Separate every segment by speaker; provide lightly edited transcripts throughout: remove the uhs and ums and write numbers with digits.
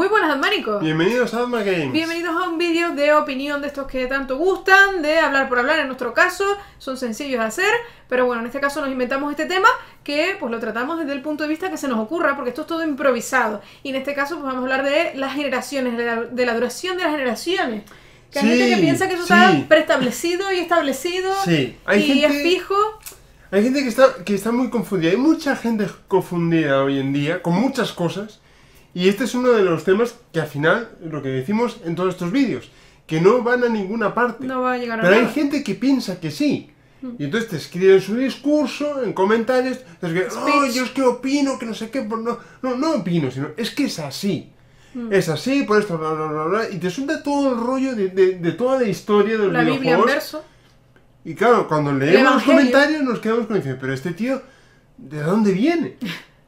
Speaker 1: Muy buenas, Admánicos.
Speaker 2: Bienvenidos a Adma Games.
Speaker 1: Bienvenidos a un vídeo de opinión de estos que tanto gustan, de hablar por hablar en nuestro caso. Son sencillos de hacer, pero bueno, en este caso nos inventamos este tema que pues lo tratamos desde el punto de vista que se nos ocurra, porque esto es todo improvisado. Y en este caso pues vamos a hablar de las generaciones, de la duración de las generaciones. Que hay gente que piensa que eso está preestablecido y establecido y es fijo.
Speaker 2: Hay gente que está muy confundida. Hay mucha gente confundida hoy en día con muchas cosas. Y este es uno de los temas que al final, lo que decimos en todos estos vídeos, que no van a ninguna parte.
Speaker 1: No va a llegar a
Speaker 2: Pero
Speaker 1: nada.
Speaker 2: hay gente que piensa que sí. Y entonces te escriben su discurso en comentarios. Entonces, yo es que opino, que no sé qué. No opino, sino es que es así. Es así, por esto, bla, bla, bla, bla. Y te suelta todo el rollo de toda la historia de los videojuegos.
Speaker 1: La Biblia en verso.
Speaker 2: Y claro, cuando leemos los comentarios nos quedamos con diciendo, pero este tío, ¿de dónde viene?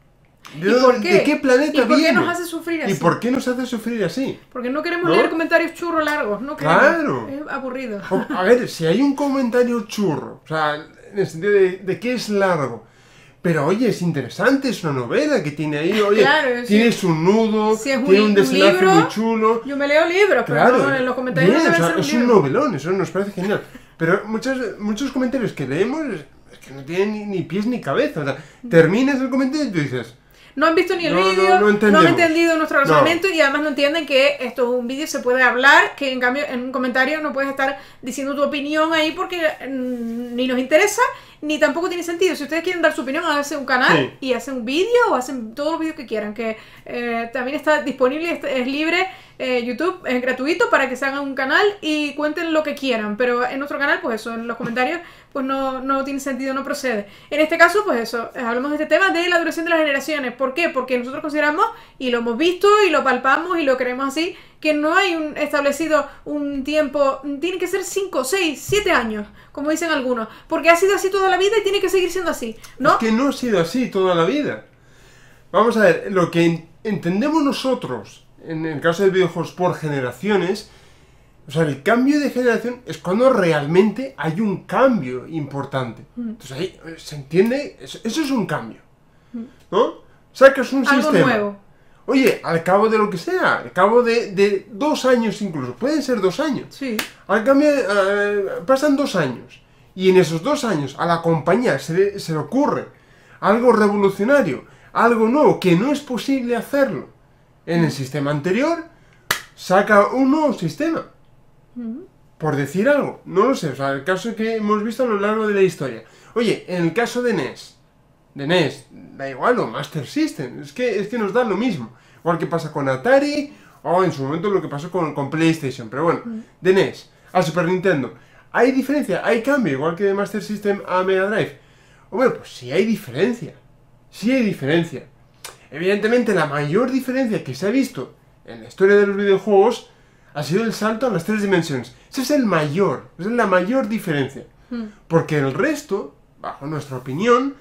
Speaker 2: ¿De qué planeta viene?
Speaker 1: ¿Y por qué nos hace sufrir así?
Speaker 2: ¿Y por qué nos hace sufrir así?
Speaker 1: Porque no queremos leer comentarios churros largos, no queremos.
Speaker 2: Claro.
Speaker 1: Es aburrido.
Speaker 2: A ver, si hay un comentario churro, o sea, en el sentido de que es largo, pero oye, es interesante, es una novela que tiene ahí, oye,
Speaker 1: claro,
Speaker 2: tiene su nudo,
Speaker 1: si es
Speaker 2: tiene un desenlace
Speaker 1: libro,
Speaker 2: muy chulo.
Speaker 1: Yo me leo libros,
Speaker 2: claro,
Speaker 1: pero no, en los comentarios
Speaker 2: bien,
Speaker 1: debe ser un
Speaker 2: es
Speaker 1: libro.
Speaker 2: un novelón, eso nos parece genial. Pero muchos comentarios que leemos es que no tienen ni pies ni cabeza. O sea, terminas el comentario y tú dices...
Speaker 1: No han visto ni el vídeo, no han entendido nuestro razonamiento y además no entienden que esto es un vídeo, se puede hablar, que en cambio en un comentario no puedes estar diciendo tu opinión ahí porque ni nos interesa, ni tampoco tiene sentido. Si ustedes quieren dar su opinión, hacen un canal y hacen un vídeo o hacen todos los vídeos que quieran, que también está disponible, es libre. YouTube es gratuito para que se hagan un canal y cuenten lo que quieran, pero en nuestro canal, pues eso, en los comentarios, pues no tiene sentido, no procede. En este caso, pues eso, hablamos de este tema de la duración de las generaciones. ¿Por qué? Porque nosotros consideramos, y lo hemos visto, y lo palpamos, y lo creemos así, que no hay establecido un tiempo, tiene que ser 5, 6, 7 años, como dicen algunos, porque ha sido así toda la vida y tiene que seguir siendo así, ¿no?
Speaker 2: Es que no ha sido así toda la vida. Vamos a ver, lo que entendemos nosotros en el caso de videojuegos por generaciones, o sea, el cambio de generación es cuando realmente hay un cambio importante. Entonces ahí se entiende, eso es un cambio, ¿no? Sacas un
Speaker 1: algo
Speaker 2: sistema
Speaker 1: nuevo.
Speaker 2: Oye, al cabo de lo que sea, al cabo de 2 años incluso, pueden ser 2 años.
Speaker 1: Sí.
Speaker 2: Al cambio, pasan 2 años y en esos 2 años a la compañía se le ocurre algo revolucionario, algo nuevo, que no es posible hacerlo en el sistema anterior, saca un nuevo sistema. Por decir algo, no lo sé, o sea, el caso que hemos visto a lo largo de la historia. Oye, en el caso de NES, da igual, o Master System, es que nos da lo mismo. Igual que pasa con Atari, o en su momento lo que pasó con PlayStation, pero bueno, de NES a Super Nintendo, ¿hay diferencia? ¿Hay cambio? Igual que de Master System a Mega Drive. Bueno, pues sí hay diferencia, sí hay diferencia. Evidentemente la mayor diferencia que se ha visto en la historia de los videojuegos ha sido el salto a las 3 dimensiones. Ese es esa es la mayor diferencia. Porque el resto, bajo nuestra opinión,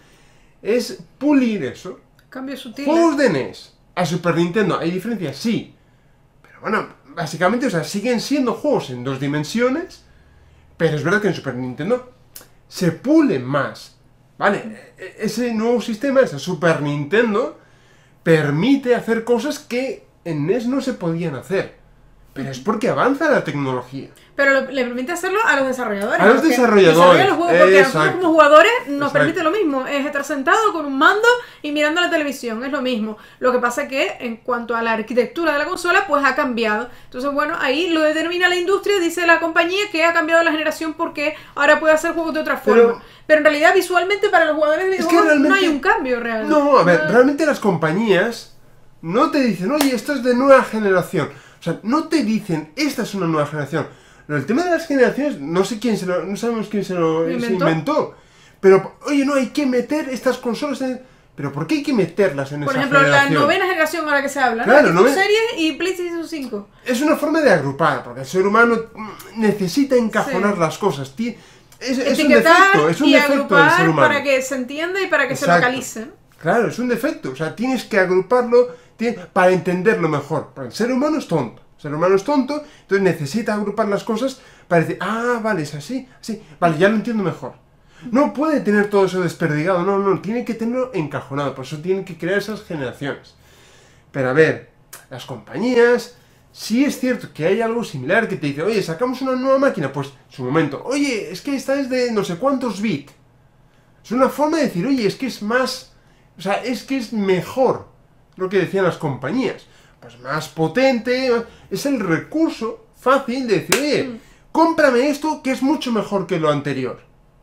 Speaker 2: es pulir eso.
Speaker 1: Cambio sutil.
Speaker 2: Juegos de NES a Super Nintendo, ¿hay diferencia? Sí. Pero bueno, básicamente, o sea, siguen siendo juegos en 2 dimensiones, pero es verdad que en Super Nintendo se pulen más. ¿Vale? Ese nuevo sistema, ese Super Nintendo, permite hacer cosas que en NES no se podían hacer. Pero es porque avanza la tecnología.
Speaker 1: Pero le permite hacerlo a los desarrolladores.
Speaker 2: A los desarrolladores.
Speaker 1: Los juegos, porque a nosotros como jugadores nos permite lo mismo. Es estar sentado con un mando y mirando la televisión. Es lo mismo. Lo que pasa es que en cuanto a la arquitectura de la consola, pues ha cambiado. Entonces, bueno, ahí lo determina la industria. Dice la compañía que ha cambiado la generación porque ahora puede hacer juegos de otra forma. Pero en realidad, visualmente, para los jugadores de videojuegos no hay un cambio real.
Speaker 2: No, a ver, realmente las compañías no te dicen, oye, esto es de nueva generación. O sea, no te dicen, esta es una nueva generación. El tema de las generaciones, no sabemos quién se inventó. Pero, oye, no, hay que meter estas consolas en... ¿Pero por qué hay que meterlas en esa generación?
Speaker 1: Por ejemplo, la 9ª generación ahora que se habla, ¿no?
Speaker 2: Claro,
Speaker 1: Series y PlayStation 5.
Speaker 2: Es una forma de agrupar, porque el ser humano necesita encajonar las cosas. Es un defecto del ser humano.
Speaker 1: Para que se entienda y para que se localice.
Speaker 2: Claro, es un defecto. O sea, tienes que agruparlo para entenderlo mejor. Porque el ser humano es tonto. El ser humano es tonto, entonces necesita agrupar las cosas para decir, ah, vale, es así, así. Vale, ya lo entiendo mejor. No puede tener todo eso desperdigado, no, tiene que tenerlo encajonado. Por eso tienen que crear esas generaciones. Pero a ver, las compañías, sí es cierto que hay algo similar que te dice, oye, sacamos una nueva máquina, pues, su momento, oye, es que esta es de no sé cuántos bits. Es una forma de decir, oye, es que es más, o sea, es que es mejor, lo que decían las compañías. Pues más potente, es el recurso fácil de decir, oye, cómprame esto que es mucho mejor que lo anterior.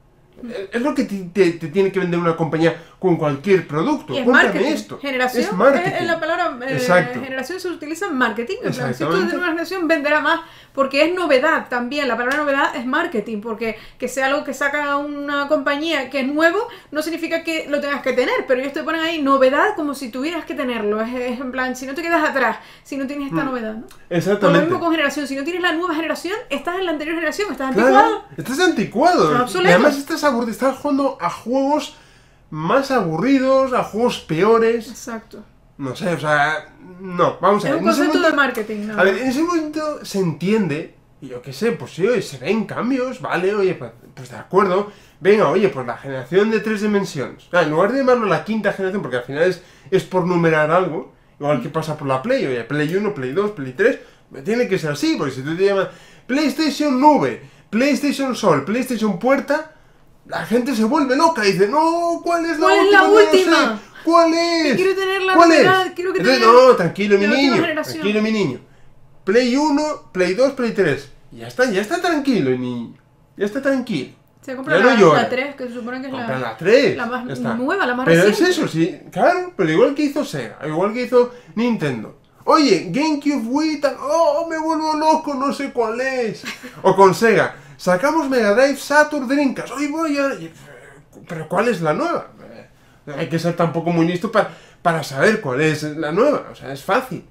Speaker 2: Es lo que te tiene que vender una compañía con cualquier producto.
Speaker 1: Y es
Speaker 2: cómprame
Speaker 1: marketing.
Speaker 2: esto.
Speaker 1: Generación,
Speaker 2: es marketing.
Speaker 1: la palabra generación se utiliza en marketing. En plan, si tú tienes una generación, venderá más porque es novedad también. La palabra novedad es marketing, porque que sea algo que saca una compañía que es nuevo, no significa que lo tengas que tener, pero ellos te ponen ahí novedad como si tuvieras que tenerlo. Es en plan, si no te quedas atrás, si no tienes esta novedad, ¿no?
Speaker 2: Exactamente.
Speaker 1: Por lo mismo con generación, si no tienes la nueva generación, estás en la anterior generación, estás anticuado.
Speaker 2: Estás anticuado. Y además estás jugando a juegos más aburridos, a juegos peores.
Speaker 1: Exacto.
Speaker 2: No sé, o sea, no, vamos a ver.
Speaker 1: Es un concepto de marketing, ¿no?
Speaker 2: A ver, en ese momento se entiende, y yo qué sé, pues sí, oye, se ven cambios, vale, oye, pues de acuerdo. Venga, oye, pues la generación de 3 dimensiones. En lugar de llamarlo la quinta generación, porque al final es por numerar algo, igual que pasa por la Play, oye, Play 1, Play 2, Play 3, tiene que ser así, porque si tú te llamas PlayStation Nube, PlayStation Sol, PlayStation Puerta, la gente se vuelve loca y dice, no, ¿cuál es la última?
Speaker 1: ¿Cuál es la última?
Speaker 2: No sé. ¿Cuál es?
Speaker 1: Quiero tener la
Speaker 2: ¿Cuál
Speaker 1: novedad,
Speaker 2: es?
Speaker 1: quiero que
Speaker 2: Entonces,
Speaker 1: tenga
Speaker 2: no, tranquilo mi
Speaker 1: la
Speaker 2: niño,
Speaker 1: última generación.
Speaker 2: tranquilo mi niño. Play 1, Play 2, Play 3. Y ya está tranquilo el niño. Ya está tranquilo.
Speaker 1: Se compra
Speaker 2: Ya no llora.
Speaker 1: la 3, que se supone que es
Speaker 2: Compra la 3.
Speaker 1: la más
Speaker 2: ya está.
Speaker 1: nueva, la más
Speaker 2: Pero
Speaker 1: reciente.
Speaker 2: es eso, sí, claro, pero igual que hizo Sega, igual que hizo Nintendo. Oye, GameCube, Wii, tal, oh, me vuelvo loco, no sé cuál es. O con Sega, sacamos Mega Drive, Saturn, Dreamcast, hoy voy a... Pero ¿cuál es la nueva? Hay que ser tampoco muy listo para saber cuál es la nueva, o sea, es fácil,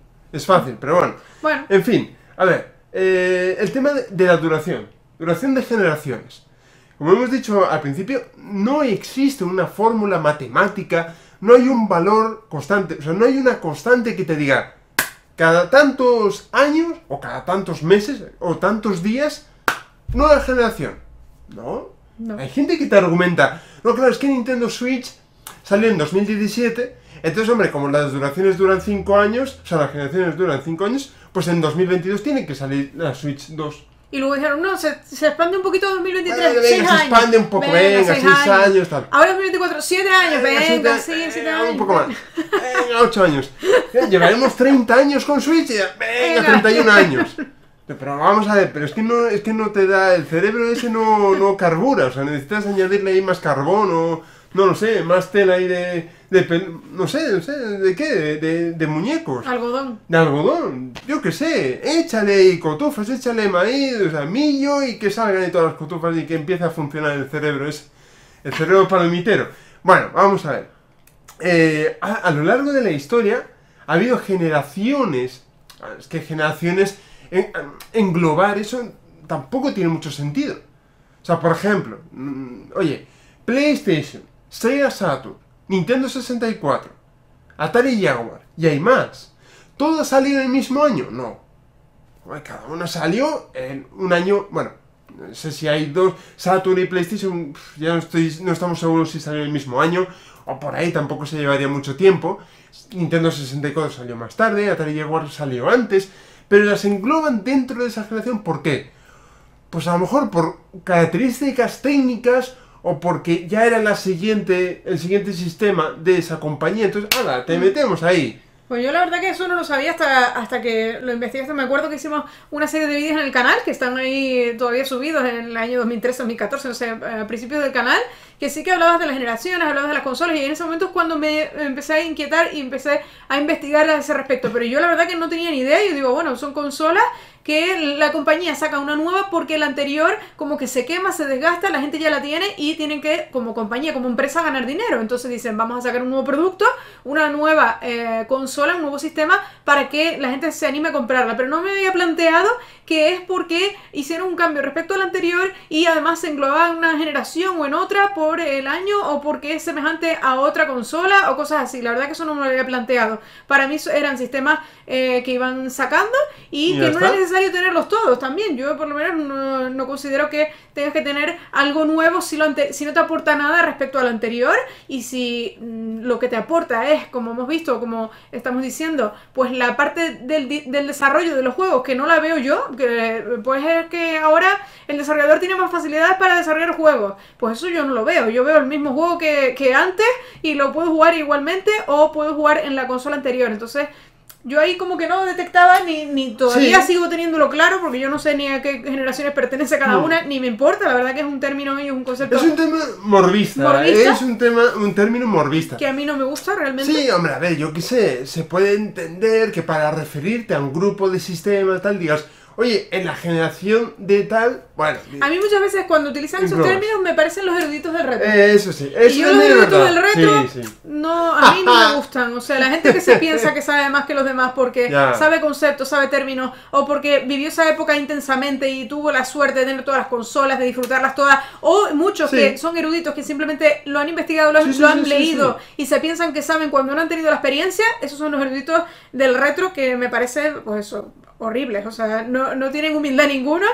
Speaker 2: pero bueno. En fin, a ver, el tema de la duración de generaciones. Como hemos dicho al principio, no existe una fórmula matemática, no hay un valor constante, o sea, no hay una constante que te diga cada tantos años, o cada tantos meses, o tantos días, nueva generación. No. Hay gente que te argumenta, no, claro, es que Nintendo Switch salió en 2017, entonces, hombre, como las duraciones duran 5 años, o sea, las generaciones duran 5 años, pues en 2022 tiene que salir la Switch 2.
Speaker 1: Y luego dijeron, no, se expande un poquito a 2023,
Speaker 2: venga,
Speaker 1: 6 años.
Speaker 2: Se expande un poco, venga, 6 años, tal.
Speaker 1: Ahora 2024, 7 años, venga, sí, 7 años.
Speaker 2: Un poco más, venga, 8 años. Llevaremos 30 años con Switch, venga, 31 años. Pero vamos a ver, pero es que no te da, el cerebro ese no carbura, o sea, necesitas añadirle ahí más carbón o, no lo sé, más tela ahí no sé, ¿de qué? De muñecos.
Speaker 1: Algodón.
Speaker 2: De algodón, yo qué sé, échale ahí cotufas, échale maíz, o sea, millo y que salgan ahí todas las cotufas y que empiece a funcionar el cerebro ese, el cerebro palomitero. Bueno, vamos a ver, a lo largo de la historia ha habido generaciones, es que generaciones... englobar eso tampoco tiene mucho sentido. O sea, por ejemplo, oye, PlayStation, Sega Saturn, Nintendo 64, Atari Jaguar, y hay más. ¿Todo ha salido en el mismo año? No. Cada uno salió en un año, bueno, no sé si hay dos, Saturn y PlayStation, ya no estamos seguros si salió en el mismo año, o por ahí tampoco se llevaría mucho tiempo. Nintendo 64 salió más tarde, Atari Jaguar salió antes, pero las engloban dentro de esa generación, ¿por qué? Pues a lo mejor por características técnicas o porque ya era el siguiente sistema de esa compañía, entonces, ¡hala!, te metemos ahí.
Speaker 1: Pues yo la verdad que eso no lo sabía hasta que lo investigué. Me acuerdo que hicimos una serie de vídeos en el canal que están ahí todavía subidos en el año 2013-2014, no sé, a principios del canal, que sí que hablabas de las generaciones, hablabas de las consolas, y en ese momento es cuando me empecé a inquietar y empecé a investigar a ese respecto. Pero yo la verdad que no tenía ni idea. Yo digo, bueno, son consolas que la compañía saca una nueva porque la anterior como que se quema, se desgasta, la gente ya la tiene y tienen que, como compañía, como empresa, ganar dinero. Entonces dicen, vamos a sacar un nuevo producto, una nueva consola, un nuevo sistema para que la gente se anime a comprarla. Pero no me había planteado que es porque hicieron un cambio respecto al anterior y además se englobaba en una generación o en otra por el año o porque es semejante a otra consola o cosas así. La verdad que eso no me lo había planteado. Para mí eran sistemas que iban sacando y que no era necesario necesario tenerlos todos también. Yo por lo menos no considero que tengas que tener algo nuevo si no te aporta nada respecto al anterior, y si lo que te aporta es, como hemos visto, como estamos diciendo, pues la parte del desarrollo de los juegos, que no la veo yo, que pues es que ahora el desarrollador tiene más facilidades para desarrollar juegos. Pues eso yo no lo veo. Yo veo el mismo juego que antes y lo puedo jugar igualmente, o puedo jugar en la consola anterior. Entonces yo ahí como que no detectaba, ni todavía sigo teniéndolo claro, porque yo no sé ni a qué generaciones pertenece cada una, ni me importa. La verdad que es un término y es un concepto...
Speaker 2: Es un tema morbista. Es un término morbista.
Speaker 1: Que a mí no me gusta realmente.
Speaker 2: Sí, hombre, a ver, yo qué sé, se puede entender que para referirte a un grupo de sistemas, tal, digas... Oye, en la generación de tal... Bueno...
Speaker 1: A mí muchas veces cuando utilizan esos términos me parecen los eruditos del retro.
Speaker 2: Eso sí.
Speaker 1: Y yo los eruditos del retro, no, a mí no me gustan. O sea, la gente que se piensa que sabe más que los demás porque sabe conceptos, sabe términos, o porque vivió esa época intensamente y tuvo la suerte de tener todas las consolas, de disfrutarlas todas, o muchos que son eruditos que simplemente lo han investigado, lo han leído y se piensan que saben cuando no han tenido la experiencia. Esos son los eruditos del retro, que me parece, pues eso... horribles, o sea, no tienen humildad ninguna,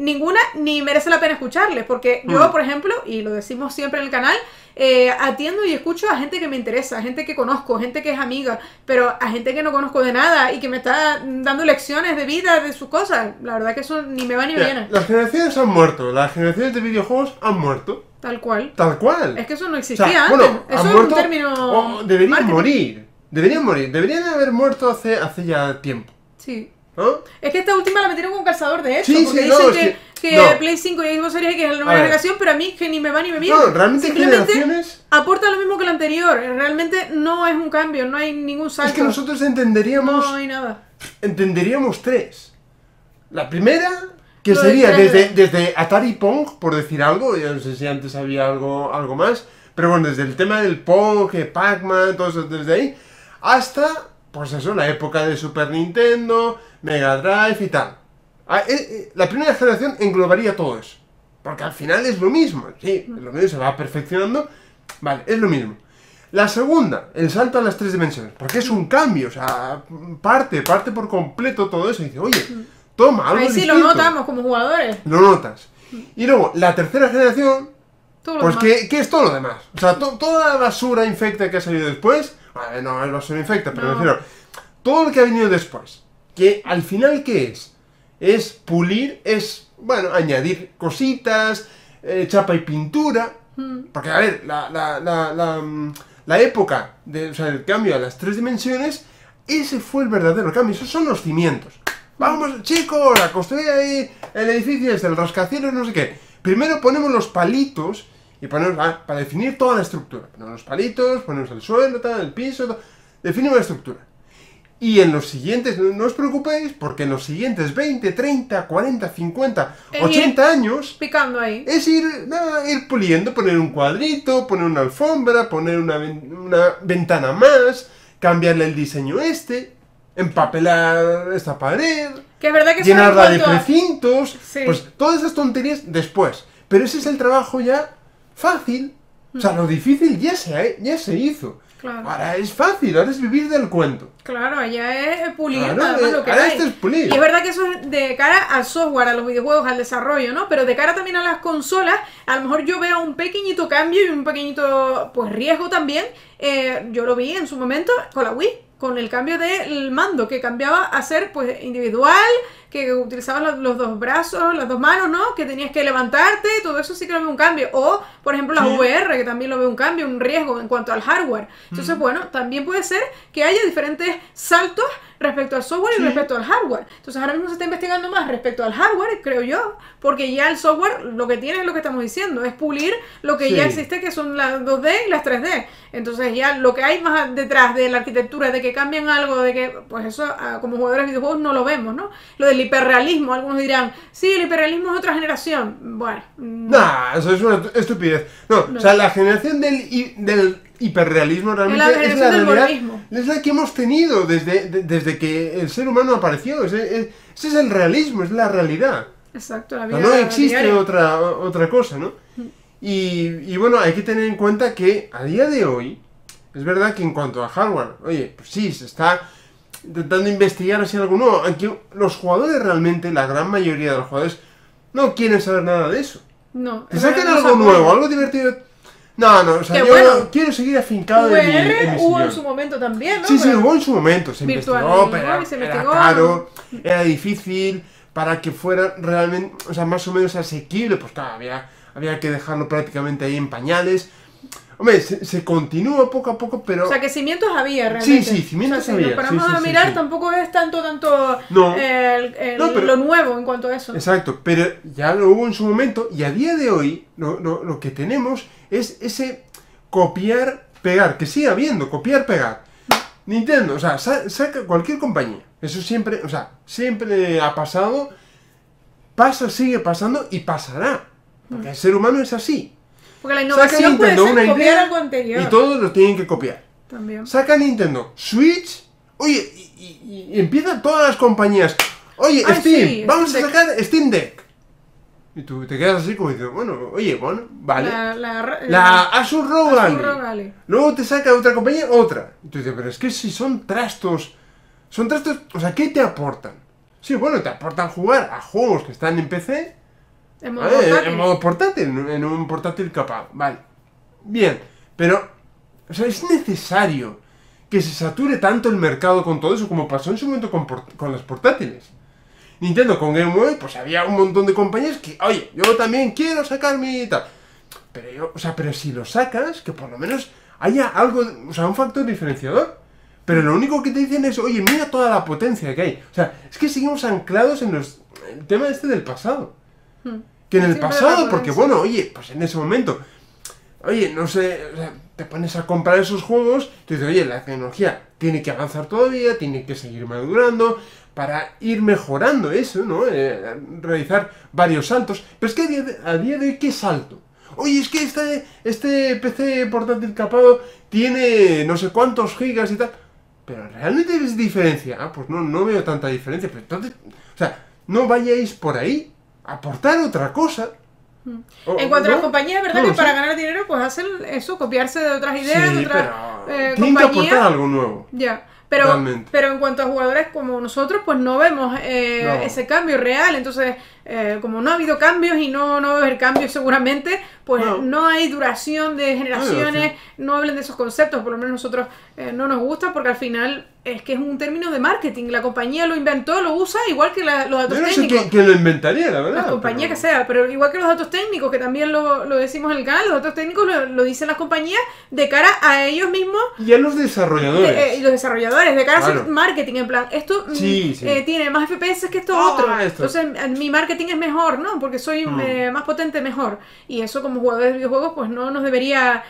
Speaker 1: ni merece la pena escucharles, porque yo, por ejemplo, y lo decimos siempre en el canal, atiendo y escucho a gente que me interesa, a gente que conozco, gente que es amiga, pero a gente que no conozco de nada y que me está dando lecciones de vida, de sus cosas. La verdad que eso ni me va ni me viene.
Speaker 2: Las generaciones han muerto, las generaciones de videojuegos han muerto.
Speaker 1: Tal cual.
Speaker 2: Tal cual.
Speaker 1: Es que eso no existía antes. Bueno, eso es un término...
Speaker 2: Deberían morir. Deberían haber muerto hace ya tiempo.
Speaker 1: Sí.
Speaker 2: ¿No?
Speaker 1: Es que esta última la metieron con calzador, de hecho, porque dicen que Play 5 y Xbox Series X es la nueva generación, pero a mí que ni me va ni me viene.
Speaker 2: No, realmente
Speaker 1: simplemente aporta lo mismo que el anterior. Realmente no es un cambio, no hay ningún salto.
Speaker 2: Es que nosotros entenderíamos...
Speaker 1: No hay nada.
Speaker 2: Entenderíamos tres. La primera, que sería desde Atari Pong, por decir algo, yo no sé si antes había algo más, pero bueno, desde el tema del Pong, Pac-Man, todo eso, desde ahí, hasta, pues eso, la época de Super Nintendo, Mega Drive y tal. La primera generación englobaría todo eso. Porque al final es lo mismo. Sí, lo mismo se va perfeccionando. Vale, es lo mismo. La segunda, el salto a las 3 dimensiones. Porque es un cambio. O sea, parte por completo todo eso. Y dice, oye, toma, algo distinto.
Speaker 1: Ahí sí lo notamos como jugadores.
Speaker 2: Lo notas. Y luego, la tercera generación, pues ¿qué es todo lo demás? O sea, toda la basura infecta que ha salido después. Vale, no es basura infecta, pero me refiero, todo lo que ha venido después. Que al final, ¿qué es? Es pulir, es, bueno, añadir cositas, chapa y pintura. Porque, a ver, la época del cambio a las 3 dimensiones, ese fue el verdadero cambio. Esos son los cimientos. Vamos, chicos, a construir ahí el edificio desde el rascacielos, no sé qué. Primero ponemos los palitos y ponemos, para definir toda la estructura. Ponemos los palitos, ponemos el suelo, tal, el piso, tal, definimos la estructura. Y en los siguientes, no os preocupéis, porque en los siguientes 20, 30, 40, 50, 80 años...
Speaker 1: Picando ahí.
Speaker 2: Es ir puliendo, poner un cuadrito, poner una alfombra, poner una ventana más, cambiarle el diseño empapelar esta pared,
Speaker 1: que es verdad que
Speaker 2: llenarla de precintos, pues todas esas tonterías después. Pero ese es el trabajo ya fácil. O sea, lo difícil ya se hizo.
Speaker 1: Claro.
Speaker 2: Ahora es fácil, ahora es vivir del cuento.
Speaker 1: Claro, allá es pulir,
Speaker 2: claro,
Speaker 1: además lo que
Speaker 2: ahora
Speaker 1: hay.
Speaker 2: Esto es pulir.
Speaker 1: Y es verdad que eso es de cara al software, a los videojuegos, al desarrollo, ¿no? Pero de cara también a las consolas, a lo mejor yo veo un pequeñito cambio y un pequeñito, pues, riesgo también. Yo lo vi en su momento con la Wii, con el cambio del mando, que cambiaba a ser, pues, individual, que utilizabas los dos brazos, las dos manos, ¿no? Que tenías que levantarte, todo eso sí que lo veo un cambio. O, por ejemplo, las VR, que también lo veo un cambio, un riesgo en cuanto al hardware. Entonces, bueno, también puede ser que haya diferentes saltos respecto al software y respecto al hardware. Entonces, ahora mismo se está investigando más respecto al hardware, creo yo, porque ya el software lo que tiene es lo que estamos diciendo, es pulir lo que ya existe, que son las 2D y las 3D. Entonces, ya lo que hay más detrás de la arquitectura, de que cambian algo, de que, pues eso, como jugadores de videojuegos no lo vemos, ¿no? Lo del hiperrealismo, algunos dirán, sí, el hiperrealismo es otra generación. Bueno.
Speaker 2: Nah, eso es una estupidez. No, o sea, la generación del hiperrealismo realmente es la realidad, es la que hemos tenido desde que el ser humano apareció. Ese es el realismo, es la realidad.
Speaker 1: Exacto, la vida.
Speaker 2: No existe otra cosa, ¿no? Y bueno, hay que tener en cuenta que a día de hoy, es verdad que en cuanto a hardware, oye, pues sí, se está intentando investigar así algo nuevo. Aunque los jugadores realmente, la gran mayoría de los jugadores, no quieren saber nada de eso.
Speaker 1: No.
Speaker 2: Te sacan algo nuevo, algo divertido. No, o sea, yo quiero seguir afincado en mi
Speaker 1: hubo
Speaker 2: sillón.
Speaker 1: en su momento también, ¿no?
Speaker 2: Sí, hubo en su momento. Se investigó, pero era caro, era difícil, para que fuera realmente, o sea, más o menos asequible, pues claro, había que dejarlo prácticamente ahí en pañales. Hombre, se continúa poco a poco, pero...
Speaker 1: O sea, que cimientos había realmente.
Speaker 2: Sí, cimientos había.
Speaker 1: Si nos paramos a mirar, tampoco es tanto
Speaker 2: no,
Speaker 1: lo nuevo en cuanto a eso.
Speaker 2: Exacto, pero ya lo hubo en su momento, y a día de hoy lo que tenemos es ese copiar-pegar, que sigue habiendo, copiar-pegar. Nintendo, o sea, saca cualquier compañía. Eso siempre, o sea, siempre ha pasado, pasa, sigue pasando y pasará. Porque el ser humano es así.
Speaker 1: Porque la innovación puede ser copiar algo anterior.
Speaker 2: Y todos lo tienen que copiar.
Speaker 1: También.
Speaker 2: Saca Nintendo Switch, oye, y empiezan todas las compañías. Oye, Steam, sí, vamos a sacar Steam Deck. Y tú te quedas así como diciendo, bueno, vale. La Asus ROG Ally. Luego te saca otra compañía, otra. Y tú dices, pero es que si son trastos, o sea, ¿qué te aportan? Sí, bueno, te aportan jugar a juegos que están en PC.
Speaker 1: En modo portátil.
Speaker 2: En modo portátil, en un portátil capaz, vale. Bien, pero, o sea, es necesario que se sature tanto el mercado con todo eso como pasó en su momento con los portátiles. Nintendo con Game Boy, pues había un montón de compañías que, oye, yo también quiero sacar mi tal. Pero pero si lo sacas, que por lo menos haya algo, o sea, un factor diferenciador. Pero lo único que te dicen es, oye, mira toda la potencia que hay. O sea, es que seguimos anclados en el tema del pasado. Que en el pasado, porque bueno, oye, pues en ese momento, oye, no sé, o sea, te pones a comprar esos juegos, te dices, oye, la tecnología tiene que avanzar todavía, tiene que seguir madurando, para ir mejorando eso, ¿no? Realizar varios saltos. Pero es que a día de hoy, ¿qué salto? Oye, es que este PC portátil capado tiene no sé cuántos gigas y tal. Pero realmente es diferencia. Ah, pues no veo tanta diferencia. Pero entonces, o sea, no vayáis por ahí. Aportar otra cosa.
Speaker 1: En cuanto a las compañías, ¿verdad? Que para ganar dinero, pues hacen eso, copiarse de otras ideas, de otras compañías.
Speaker 2: Tienen que aportar algo nuevo.
Speaker 1: Ya. Pero en cuanto a jugadores como nosotros, pues no vemos ese cambio real. Entonces, como no ha habido cambios y no va a haber cambios seguramente, pues no hay duración de generaciones, no hablen de esos conceptos, por lo menos nosotros no nos gusta, porque al final es que es un término de marketing. La compañía lo inventó, lo usa, igual que los datos técnicos.
Speaker 2: Yo no sé quién lo inventaría, la verdad.
Speaker 1: La compañía que sea, pero igual que los datos técnicos, que también lo decimos en el canal, los datos técnicos lo dicen las compañías de cara a ellos mismos.
Speaker 2: Y a los desarrolladores.
Speaker 1: Y los desarrolladores, de cara a hacer marketing, en plan, esto tiene más FPS que esto otro. Entonces mi marketing es mejor, ¿no? Porque soy más potente, mejor. Y eso como jugadores de videojuegos, pues no nos debería...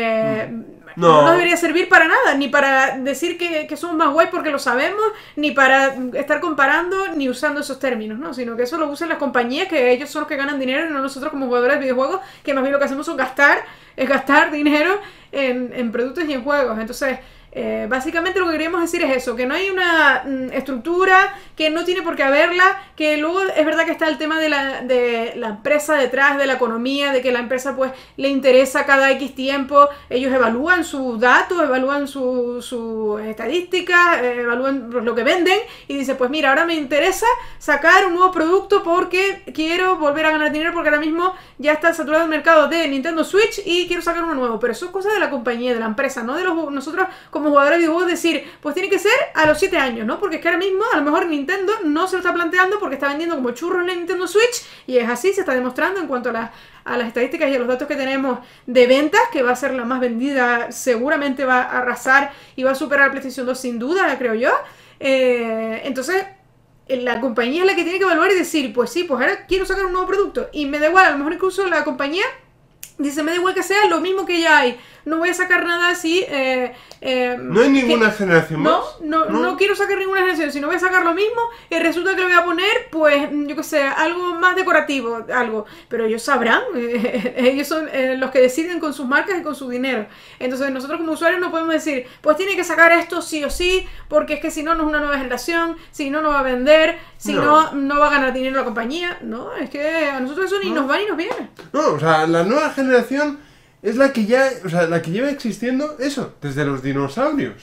Speaker 1: No nos debería servir para nada, ni para decir que somos más guay porque lo sabemos, ni para estar comparando, ni usando esos términos, ¿no? Sino que eso lo usan las compañías, que ellos son los que ganan dinero y no nosotros como jugadores de videojuegos, que más bien lo que hacemos es gastar dinero en productos y en juegos. Entonces, básicamente lo que queríamos decir es eso, que no hay una estructura, que no tiene por qué haberla, que luego es verdad que está el tema de la empresa detrás, de la economía, de que la empresa pues le interesa cada X tiempo, ellos evalúan sus datos, evalúan sus estadísticas, evalúan lo que venden y dicen, pues mira, ahora me interesa sacar un nuevo producto porque quiero volver a ganar dinero porque ahora mismo ya está saturado el mercado de Nintendo Switch y quiero sacar uno nuevo, pero eso es cosa de la compañía, de la empresa, no de nosotros como jugadores de videojuegos, decir, pues tiene que ser a los 7 años, ¿no? Porque es que ahora mismo a lo mejor Nintendo no se lo está planteando porque está vendiendo como churros en la Nintendo Switch y es así, se está demostrando en cuanto a las estadísticas y a los datos que tenemos de ventas, que va a ser la más vendida, seguramente va a arrasar y va a superar a PlayStation 2 sin duda, creo yo. Entonces, la compañía es la que tiene que evaluar y decir, pues sí, pues ahora quiero sacar un nuevo producto y me da igual, a lo mejor incluso la compañía dice, me da igual que sea lo mismo que ya hay, no voy a sacar nada así.
Speaker 2: No hay ninguna generación más.
Speaker 1: No quiero sacar ninguna generación, sino voy a sacar lo mismo y resulta que le voy a poner, pues, yo qué sé, algo más decorativo, algo. Pero ellos sabrán, ellos son los que deciden con sus marcas y con su dinero. Entonces nosotros como usuarios no podemos decir, pues tiene que sacar esto sí o sí, porque es que si no, no es una nueva generación, si no, no va a vender, si no, no va a ganar dinero la compañía. No, es que a nosotros eso ni nos va ni nos viene.
Speaker 2: No, o sea, la nueva generación es la que ya, o sea, la que lleva existiendo eso, desde los dinosaurios.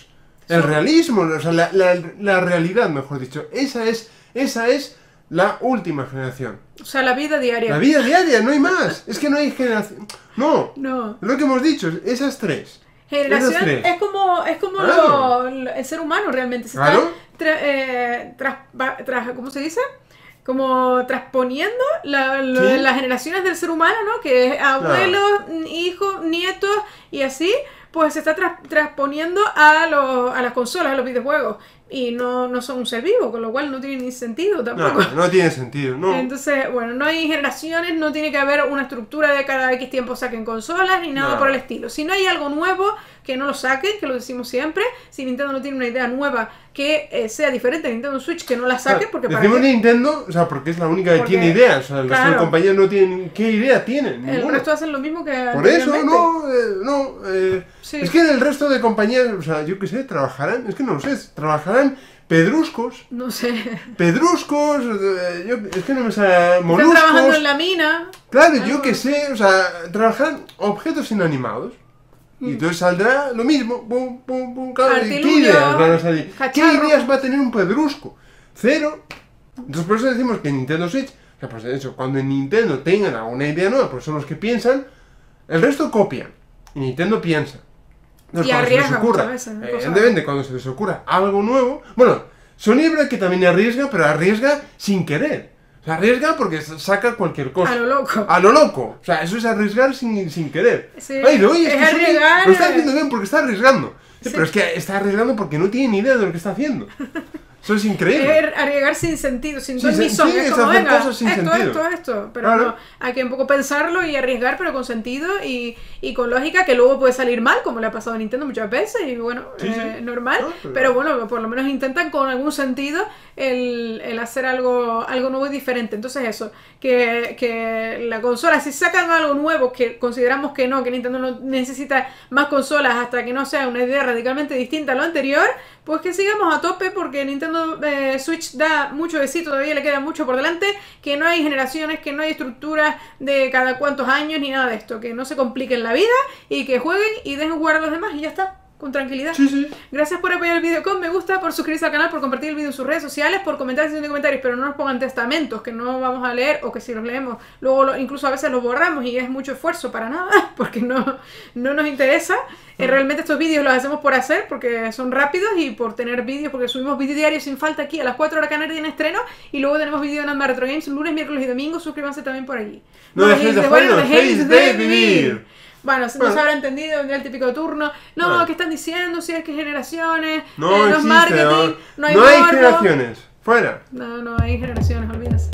Speaker 2: El realismo, o sea, la realidad, mejor dicho. Esa es la última generación.
Speaker 1: O sea, la vida diaria.
Speaker 2: La vida diaria, no hay más. Es que no hay generación. No.
Speaker 1: No.
Speaker 2: Lo que hemos dicho, esas tres.
Speaker 1: Generación es como
Speaker 2: Claro.
Speaker 1: el ser humano realmente. Se
Speaker 2: Claro.
Speaker 1: está, ¿cómo se dice? Como transponiendo
Speaker 2: Sí.
Speaker 1: las generaciones del ser humano, ¿no? Que es abuelos, hijos, nietos y así, pues se está transponiendo a las consolas, a los videojuegos. Y no son un ser vivo, con lo cual no tiene ni sentido tampoco.
Speaker 2: No tiene sentido, no.
Speaker 1: Entonces, bueno, no hay generaciones, no tiene que haber una estructura de cada X tiempo saquen consolas ni nada
Speaker 2: No.
Speaker 1: por el estilo. Si no hay algo nuevo, que no lo saquen, que lo decimos siempre. Si Nintendo no tiene una idea nueva que sea diferente a Nintendo Switch, que no la saque, porque para
Speaker 2: decimos
Speaker 1: qué.
Speaker 2: Nintendo, o sea, porque es la única que
Speaker 1: Porque,
Speaker 2: tiene ideas. O sea, el resto de
Speaker 1: claro.
Speaker 2: compañías no tienen. ¿Qué idea tienen?
Speaker 1: El
Speaker 2: Ninguna.
Speaker 1: resto hacen lo mismo que
Speaker 2: Por eso,
Speaker 1: anteriormente. Sí.
Speaker 2: Es que en el resto de compañías, o sea, yo qué sé, trabajarán, es que no lo sé, trabajarán pedruscos,
Speaker 1: No sé.
Speaker 2: es que no me sale,
Speaker 1: Están
Speaker 2: moluscos.
Speaker 1: trabajando en la mina.
Speaker 2: Claro, yo
Speaker 1: algo.
Speaker 2: qué sé, o sea, trabajarán objetos inanimados. Y entonces saldrá lo mismo, pum, pum, pum, claro, ¿qué
Speaker 1: Artilugio,
Speaker 2: ideas van a salir? ¿Qué
Speaker 1: cacharro.
Speaker 2: ideas va a tener un pedrusco? Cero. Entonces por eso decimos que Nintendo Switch, o sea, pues eso, cuando en Nintendo tengan alguna idea nueva, pues son los que piensan, el resto copian. Y Nintendo piensa. Entonces,
Speaker 1: Y
Speaker 2: cuando se les
Speaker 1: arriesga
Speaker 2: ocurra,
Speaker 1: muchas veces, cosas.
Speaker 2: evidentemente, cuando se les ocurra algo nuevo, bueno, Sony es verdad que también arriesga, pero arriesga sin querer. O sea, arriesga porque saca cualquier cosa.
Speaker 1: A lo loco.
Speaker 2: A lo loco. O sea, eso es arriesgar sin querer.
Speaker 1: Sí,
Speaker 2: Ay, oye, es
Speaker 1: es
Speaker 2: que Sony
Speaker 1: arriesgar,
Speaker 2: lo está haciendo bien porque está arriesgando. Sí,
Speaker 1: Sí.
Speaker 2: pero es que está arriesgando porque no tiene ni idea de lo que está haciendo. Eso es increíble.
Speaker 1: Es arriesgar sin sentido, sin ton
Speaker 2: Sí,
Speaker 1: ni son.
Speaker 2: sí,
Speaker 1: Es
Speaker 2: es
Speaker 1: como,
Speaker 2: hacer
Speaker 1: venga,
Speaker 2: cosas sin
Speaker 1: esto,
Speaker 2: sentido.
Speaker 1: esto. Pero
Speaker 2: Claro.
Speaker 1: no, hay que un poco pensarlo y arriesgar, pero con sentido y con lógica, que luego puede salir mal, como le ha pasado a Nintendo muchas veces, y bueno,
Speaker 2: Sí, sí.
Speaker 1: normal.
Speaker 2: No,
Speaker 1: pero bueno, por lo menos intentan con algún sentido el hacer algo nuevo y diferente. Entonces eso, que la consola, si sacan algo nuevo, que consideramos que Nintendo no necesita más consolas hasta que no sea una idea radicalmente distinta a lo anterior, pues que sigamos a tope, porque Nintendo Switch da mucho de sí, todavía le queda mucho por delante, que no hay generaciones, que no hay estructuras de cada cuantos años ni nada de esto, que no se compliquen la vida y que jueguen y dejen jugar a los demás y ya está, con tranquilidad.
Speaker 2: Sí, sí.
Speaker 1: Gracias por apoyar el video con me gusta, por suscribirse al canal, por compartir el video en sus redes sociales, por comentar en comentarios, pero no nos pongan testamentos que no vamos a leer, o que si los leemos, luego incluso a veces los borramos y es mucho esfuerzo para nada, porque no nos interesa. Realmente estos vídeos los hacemos por hacer, porque son rápidos y por tener vídeos, porque subimos vídeos diarios sin falta aquí a las 4 horas canarias en estreno, y luego tenemos vídeo en Amba Retro Games lunes, miércoles y domingos. Suscríbanse también por allí.
Speaker 2: No dejéis de jugar, no dejéis de vivir.
Speaker 1: Bueno, no se habrá entendido, vendrá el típico turno. No,
Speaker 2: Bueno.
Speaker 1: ¿qué están diciendo? Si es que generaciones,
Speaker 2: No
Speaker 1: no es
Speaker 2: existe,
Speaker 1: marketing, no hay
Speaker 2: no hay
Speaker 1: morbo.
Speaker 2: generaciones. Fuera.
Speaker 1: No hay generaciones, olvídense.